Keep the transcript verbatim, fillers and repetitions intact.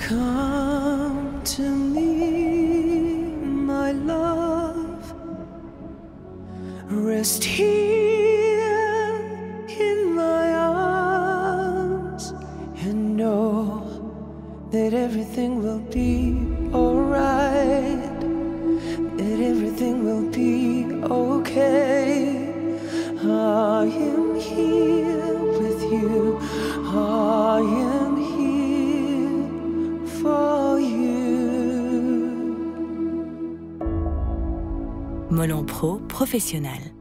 Come to me, my love. Rest here in my arms and know that everything will be alright, that everything will be okay. I am here with you, I am here for you. Mollon Pro Professional.